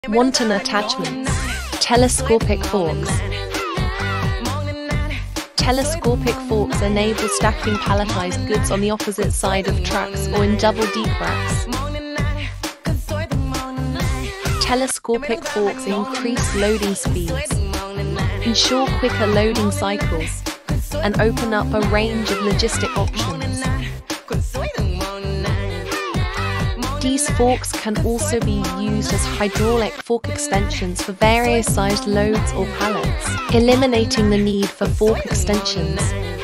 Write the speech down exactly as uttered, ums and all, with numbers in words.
Wontonne attachments. Telescopic forks. Telescopic forks enable stacking palletized goods on the opposite side of tracks or in double deep racks. Telescopic forks increase loading speeds, ensure quicker loading cycles, and open up a range of logistic options. These forks can also be used as hydraulic fork extensions for various sized loads or pallets, eliminating the need for fork extensions.